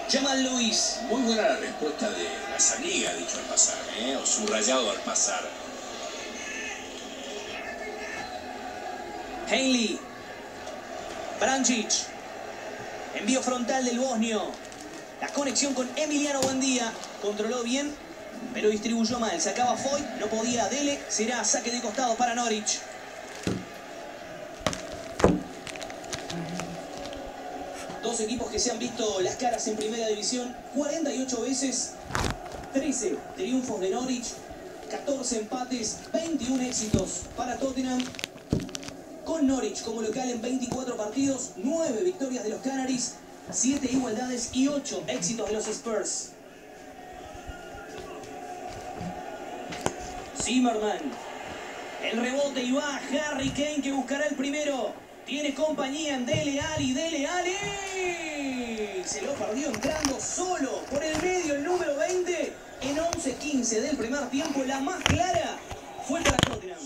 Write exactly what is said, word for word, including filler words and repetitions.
Jamal Lewis. Muy buena la respuesta de la Zaniga, dicho al pasar, ¿eh? O subrayado al pasar. Haley. Brancic. Envío frontal del bosnio. La conexión con Emiliano Buendía. Controló bien, pero distribuyó mal. Sacaba Foyt, no podía Dele. Será saque de costado para Norwich. Dos equipos que se han visto las caras en primera división cuarenta y ocho veces. trece triunfos de Norwich, catorce empates, veintiún éxitos para Tottenham. Con Norwich como local en veinticuatro partidos, nueve victorias de los Canaries, siete igualdades y ocho éxitos de los Spurs. Zimmerman. El rebote y va Harry Kane que buscará el primero. Tiene compañía en Dele Alli, Dele Alli. Se lo perdió entrando solo por el medio el número veinte. En once quince del primer tiempo, la más clara fue para Tottenham.